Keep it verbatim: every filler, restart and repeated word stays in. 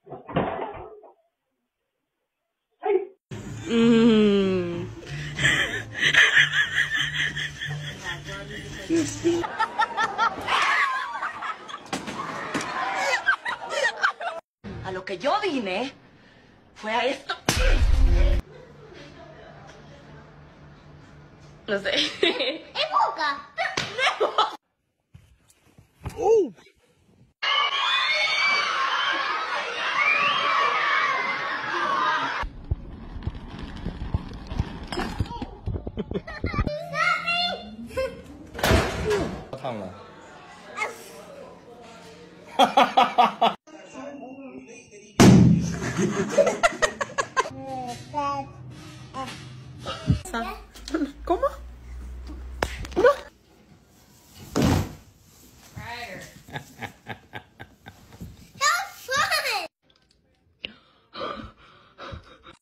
Mm. A lo que yo vine fue a esto. No sé. ¡Es boca! ¡Uh!烫了。